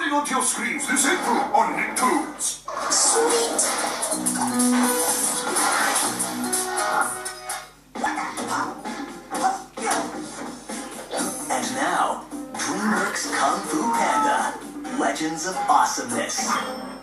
coming onto your screens this April on Nicktoons. Sweet. And now, DreamWorks Kung Fu Panda, Legends of Awesomeness.